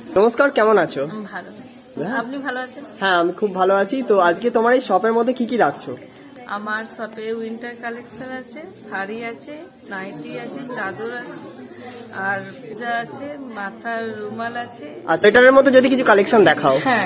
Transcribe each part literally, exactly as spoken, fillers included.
নমস্কার, কেমন আছো? ভালো। আপনি ভালো আছেন? হ্যাঁ, আমি খুব ভালো আছি। তো আজকে তোমার এই শপের মধ্যে কি কি রাখছো? আমার শপে উইন্টার কালেকশন আছে, শাড়ি আছে, নাইটি আছে, চাদর আছে, আর পূজা আছে, মাথার রুমাল আছে। আচ্ছা, এটার মধ্যে যদি কিছু কালেকশন দেখাও। হ্যাঁ,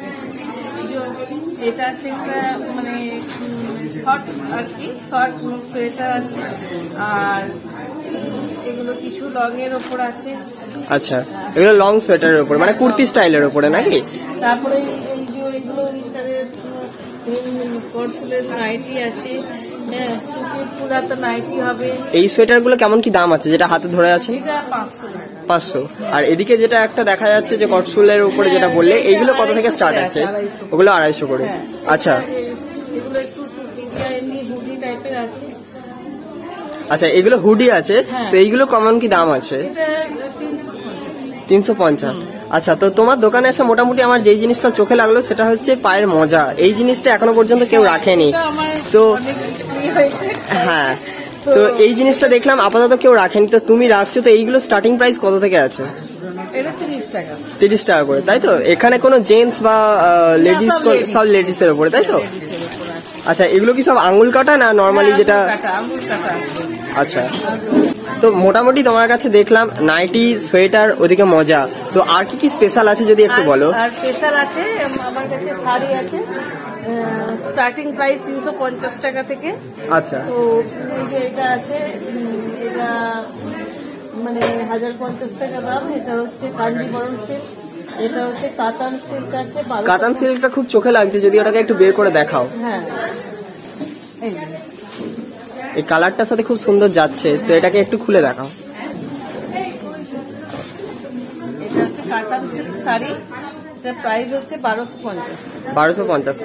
এটা আছে একটা মানে শর্ট আর কি, শর্ট সোয়েটার আছে, আর এগুলো কিছু লং এর ওপর আছে। আচ্ছা, এগুলো লং সোয়েটারের উপর, মানে কুর্তি স্টাইলের উপরে নাকি? তারপরে এই যে এগুলো উইন্টারের কোর্সের নাইটি আছে, সুতির পুরাতো নাইটি হবে। এই সোয়েটার গুলো কেমন কি দাম আছে যেটা হাতে ধরে আছে? এটা পাঁচশো পাঁচশো। আর এদিকে যেটা একটা দেখা যাচ্ছে যে কটসুলের উপরে যেটা বললে, এইগুলো কত থেকে স্টার্ট আছে? ওগুলো আড়াইশো করে। আচ্ছা এগুলো একটু হুডি টাইপের আছে। আচ্ছা, এগুলো হুডি আছে, তো এইগুলো কেমন কি দাম আছে? তিনশো পঞ্চাশ। আচ্ছা, তো তোমার দোকানে এসে মোটামুটি আমার যেই জিনিসটা চোখে লাগলো সেটা হচ্ছে পায়ের মোজা। এই জিনিসটা এখনো পর্যন্ত কেউ রাখেনি। তো হ্যাঁ, তো এই জিনিসটা দেখলাম আপাতত কেউ রাখেনি, তো তুমি রাখছো। তো এইগুলো স্টার্টিং প্রাইস কত থেকে আছে? তিরিশ টাকা করে, তাই তো? এখানে কোনো জেন্টস বা লেডিস, সব লেডিস এর উপরে, তাই তো? আচ্ছা, এগুলো কি সব আঙ্গুল কাটা না নর্মালি যেটা? আচ্ছা, তো মোটামুটি তোমার কাছে দেখলাম নাইটি, সোয়েটার, ওদিকে মজা। তো আর কি কি স্পেশাল আছে যদি একটু বলো। আর স্পেশাল আছে আমার কাছে শাড়ি আছে, স্টার্টিং প্রাইস তিনশো পঞ্চাশ টাকা থেকে। আচ্ছা, তো এটা আছে, এটা মানে হাজার পঞ্চাশ টাকা দাম। এটা হচ্ছে কাঞ্জিবরম সিল্ক, এটা হচ্ছে কাতান সিল্ক আছে। কাতান সিল্কটা খুব চোখে লাগছে, যদি ওটাকে একটু বের করে দেখাও। হ্যাঁ, এই কালারটার সাথে খুব সুন্দর যাচ্ছে, তো এটাকে একটু খুলে দেখাও। এটা হচ্ছে কাতান সিল্ক শাড়ি, এটা প্রাইস হচ্ছে বারোশো পঞ্চাশ। বারোশো পঞ্চাশ।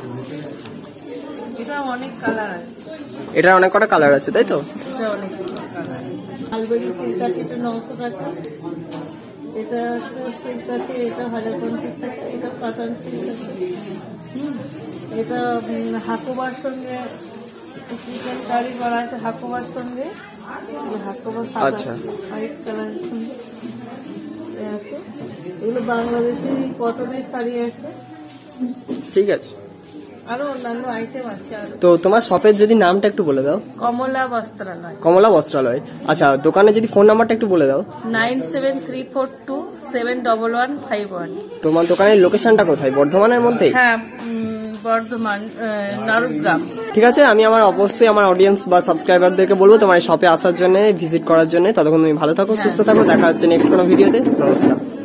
এটা অনেক কালার আছে, এটা অনেক কটা কালার আছে, তাই তো? এটা অনেক কালার। আলবেরি সিল্ক আছে, এটা নশো টাকা। এটা সিল্ক আছে, এটা হাজার পঞ্চাশ টাকা। এটা কাতান সিল্ক আছে। এটা হাকোবার সঙ্গে চিকেন কারি করা আছে, হাকোবার সঙ্গে। হাকোবার আচ্ছা, হোয়াইট কালারের সঙ্গে আছে। এগুলো বাংলাদেশি কটনের শাড়ি আছে। ঠিক আছে, আরো অন্যান্য আইটেম আছে। তো তোমার শপের যদি নামটা একটু বলে দাও। কমলা বস্ত্রালয়। কমলা বস্ত্রালয়। আচ্ছা, দোকানে যদি ফোন নাম্বারটা একটু বলে দাও। Nine seven three four two seven double one five one. তোমার দোকানের লোকেশনটা কোথায়? বর্ধমানের মধ্যে? হ্যাঁ, বর্ধমান, নারুগ্রাম। ঠিক আছে, আমি আমার অবশ্যই আমার অডিয়েন্স বা সাবস্ক্রাইবারদেরকে বলবো তোমার শপে আসার জন্য, ভিজিট করার জন্য। ততক্ষণ তুমি ভালো থাকো, সুস্থ থাকো। দেখা হচ্ছে নেক্সট কোনো ভিডিওতে। নমস্কার।